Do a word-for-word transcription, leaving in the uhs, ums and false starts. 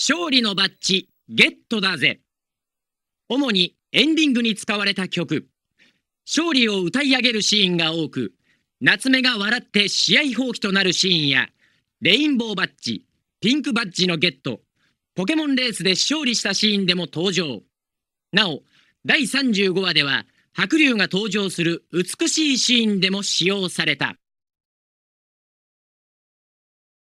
勝利のバッジゲットだぜ。主にエンディングに使われた曲。勝利を歌い上げるシーンが多く、夏目が笑って試合放棄となるシーンや、レインボーバッジ、ピンクバッジのゲット、ポケモンレースで勝利したシーンでも登場。なお、だいさんじゅうごわでは白龍が登場する美しいシーンでも使用された。